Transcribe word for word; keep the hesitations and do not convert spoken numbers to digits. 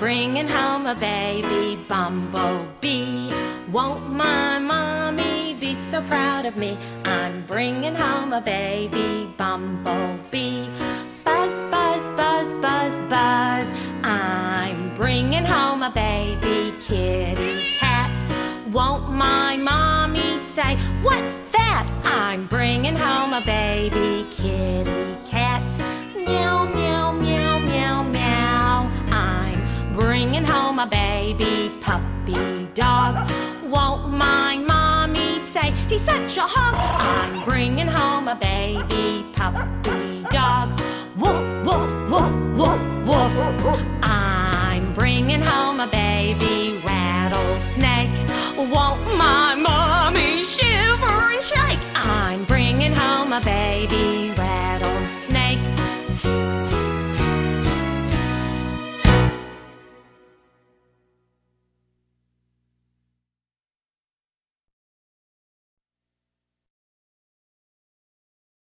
bringing home a baby bumblebee. Won't my mommy be so proud of me? I'm bringing home a baby bumblebee. Buzz, buzz, buzz, buzz, buzz. I'm bringing home a baby kitty cat. Won't my mommy say, "What's that?" I'm bringing home a baby kitty cat. Meow, meow, meow, meow, meow. I'm bringing home a baby puppy dog. Won't my mommy say, "He's such a hog"? I'm bringing home a baby puppy dog.